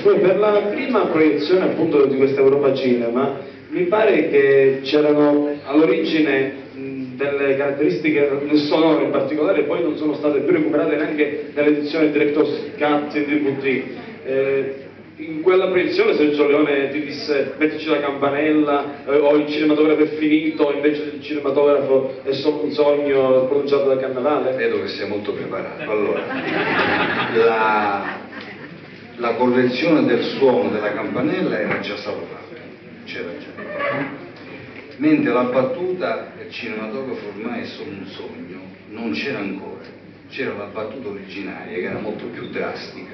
Poi per la prima proiezione appunto di questa Europa Cinema mi pare che c'erano all'origine delle caratteristiche sonore in particolare, poi non sono state più recuperate neanche dall'edizione Director's Cut in DVD. In quella proiezione Sergio Leone ti disse mettici la campanella, o il cinematografo è finito, invece il cinematografo è solo un sogno pronunciato da Cannavale? Vedo che sei molto preparato. Allora, la correzione del suono della campanella era già stata fatta, c'era già. Mentre la battuta del cinematografo ormai è solo un sogno, non c'era ancora. C'era la battuta originaria che era molto più drastica.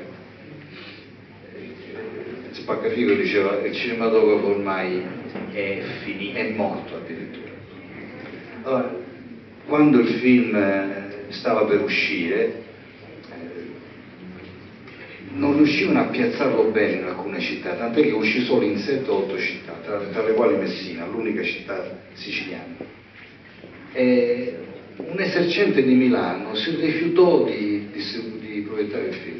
Spaccafigo diceva che il cinematografo ormai è finito, è morto addirittura. Allora, quando il film stava per uscire, non riuscivano a piazzarlo bene in alcune città, tant'è che uscì solo in 7 o 8 città, tra le quali Messina, l'unica città siciliana. E un esercente di Milano si rifiutò di proiettare il film.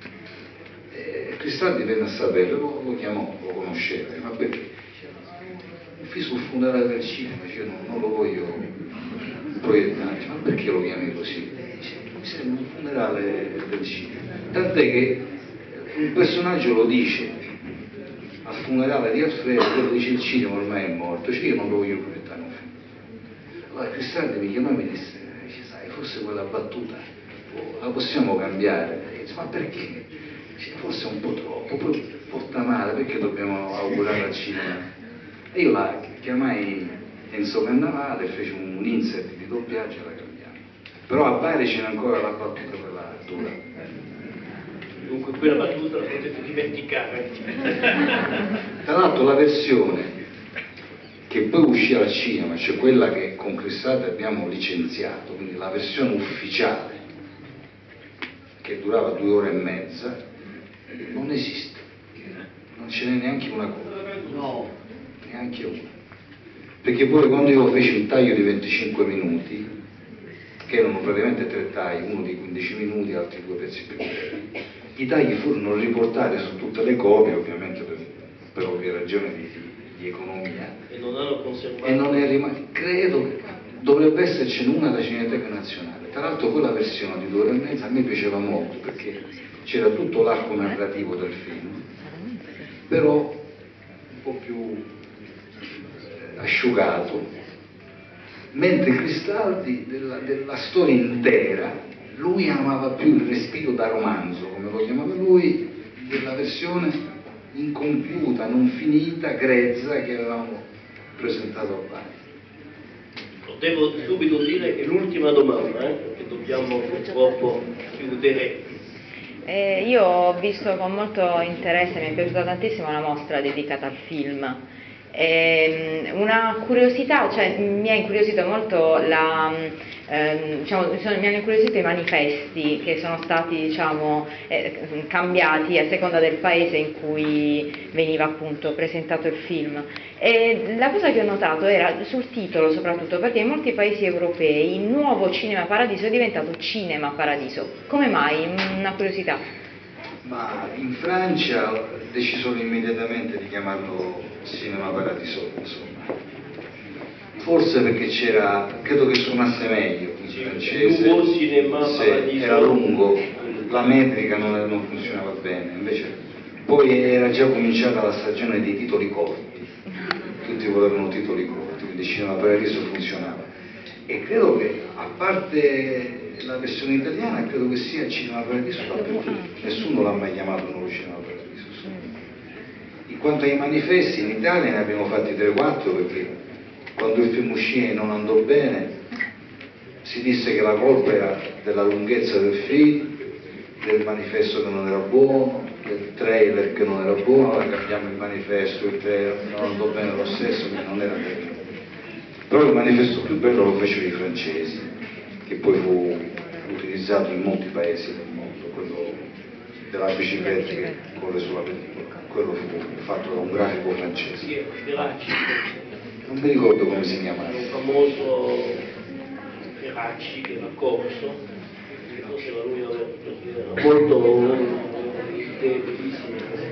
Cristaldi venne a sapere, lo chiamò, lo conosceva, ma perché? Fui sul funerale del cinema, io non lo voglio proiettare, ma perché lo chiami così? Mi sembra un funerale del cinema. Tant'è che un personaggio lo dice al funerale di Alfredo, quello dice il cinema ormai è morto, cioè io non lo voglio proiettare un film. Allora Cristaldi mi chiamò e mi disse, sai, forse quella battuta la possiamo cambiare? E dice, ma perché? Forse è un po' troppo, poi porta male, perché dobbiamo augurare al cinema? E io la chiamai Enzo Cannavale e feci un insert di doppiaggio e la cambiamo. Però a Bari c'era ancora la battuta per la dura. Dunque quella battuta la potete dimenticare. Tra l'altro la versione che poi uscì al cinema, cioè quella che con Cristaldi abbiamo licenziato, quindi la versione ufficiale, che durava 2 ore e mezza, non esiste, non ce n'è neanche una copia, no, neanche una, perché poi quando io feci un taglio di 25 minuti, che erano praticamente 3 tagli, uno di 15 minuti, altri 2 pezzi più brevi, i tagli furono riportati su tutte le copie, ovviamente per ovvie ragioni di economia, e non hanno conservato, e non è rimasto, credo che dovrebbe essercene una alla Cineteca Nazionale. Tra l'altro quella versione di 2 ore e mezza a me piaceva molto, perché c'era tutto l'arco narrativo del film, però un po' più asciugato, mentre Cristaldi della storia intera, lui amava più il respiro da romanzo, come lo chiamava lui, della versione incompiuta, non finita, grezza che avevamo presentato a Bari. Devo subito dire che l'ultima domanda, perché dobbiamo purtroppo chiudere. Io ho visto con molto interesse, mi è piaciuta tantissimo la mostra dedicata al film. Una curiosità, cioè mi ha incuriosito molto mi hanno incuriosito i manifesti che sono stati cambiati a seconda del paese in cui veniva appunto presentato il film. E la cosa che ho notato era sul titolo, soprattutto perché in molti paesi europei il nuovo Cinema Paradiso è diventato Cinema Paradiso. Come mai? Una curiosità. Ma in Francia decisero immediatamente di chiamarlo Cinema Paradiso, insomma. Forse perché credo che suonasse meglio in francese. Lungo Cinema Paradiso. Era lungo, la metrica non funzionava bene, invece poi era già cominciata la stagione dei titoli corti, tutti volevano titoli corti, quindi Cinema Paradiso funzionava. E credo che, a parte la versione italiana, credo che sia Cinema Paradiso dappertutto, nessuno l'ha mai chiamato nuovo Cinema Paradiso. In quanto ai manifesti, in Italia ne abbiamo fatti 3-4, perché quando il film uscì e non andò bene si disse che la colpa era della lunghezza del film, del manifesto che non era buono, del trailer che non era buono, allora cambiamo il manifesto, il trailer non andò bene lo stesso, quindi non era bello. Però il manifesto più bello lo fecero i francesi, che poi fu utilizzato in molti paesi del mondo, quello della bicicletta che corre sulla pellicola, quello fu fatto da un grafico francese. Non mi ricordo come si chiamava. Un famoso Ferracci che era corso, forse era lui molto idee bellissime.